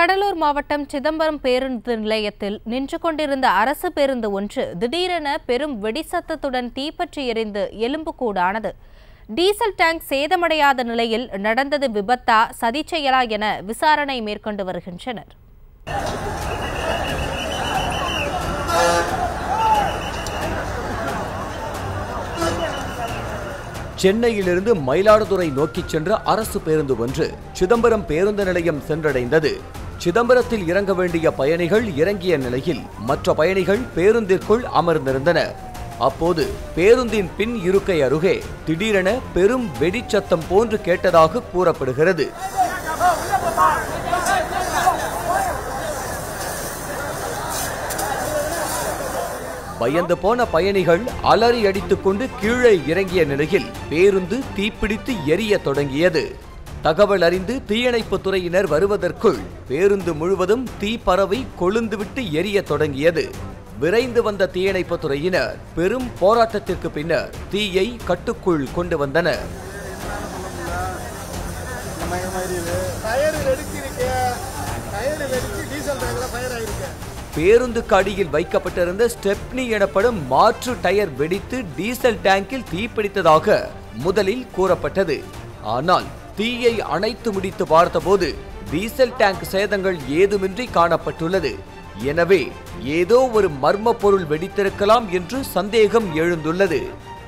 கடலூர் மாவட்டம் சிதம்பரம் பேருந்து நிலையத்தில் நின்று கொண்டிருந்த அரசு பேருந்து ஒன்று திடீரென பெரும் வெடிசத்தத்துடன் தீப்பற்றி எரிந்து எலும்புக்கூடானது. டீசல் டேங்க் சேதமடையாத நிலையில் நடந்தது விபத்தா சதி செயலா என விசாரணை மேற்கொண்டு வருகின்றனர். சென்னையிலிருந்து மயிலாடுதுறை நோக்கி சென்ற அரசு பேருந்து ஒன்று சிதம்பரம் பேருந்து நிலையம் சென்றடைந்தது. சிதம்பரத்தில் இறங்க வேண்டிய பயணிகள் இறங்கிய நிலையில் மற்ற பயணிகள் பேருந்திற்குள் அமர்ந்திருந்தனர். அப்போது பேருந்தின் பின் இருக்கை அருகே திடீரென பெரும் வெடிச்சத்தம் போன்று கேட்டதாக கூறப்படுகிறது. பயந்து போன பயணிகள் அலறி அடித்துக் கொண்டு கீழே இறங்கிய நிலையில் பேருந்து தீப்பிடித்து எரிய தொடங்கியது. தகவல் அறிந்து தீயணைப்பு துறையினர் வருவதற்குள் பேருந்து முழுவதும் தீ பரவி கொழுந்துவிட்டு எரிய தொடங்கியது. விரைந்து வந்த தீயணைப்பு துறையினர் பெரும் போராட்டத்திற்கு பின்னர் தீயை கட்டுக்குள் கொண்டு வந்தனர். பேருந்துக்கு அடியில் வைக்கப்பட்டிருந்த ஸ்டெப்னி எனப்படும் மாற்று டயர் வெடித்து டீசல் டேங்கில் தீப்பிடித்ததாக முதலில் கூறப்பட்டது. ஆனால் தீயை அணைத்து முடித்து பார்த்தபோது டீசல் டேங்க் சேதங்கள் ஏதுமின்றி காணப்பட்டுள்ளது. எனவே ஏதோ ஒரு மர்ம பொருள் வெடித்திருக்கலாம் என்று சந்தேகம் எழுந்துள்ளது.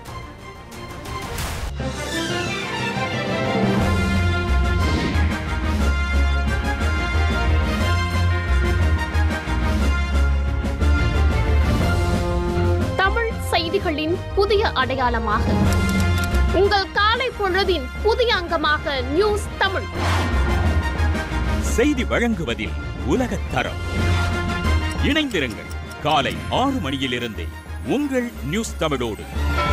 செய்திகளின் புதிய அடையாளமாக உங்கள் காலை பொழுதின் புதிய அங்கமாக நியூஸ் தமிழ் செய்தி வழங்குவதில் உலகத் தரம். இணைந்திருங்கள் காலை 6 மணியிலிருந்து உங்கள் நியூஸ் தமிழோடு.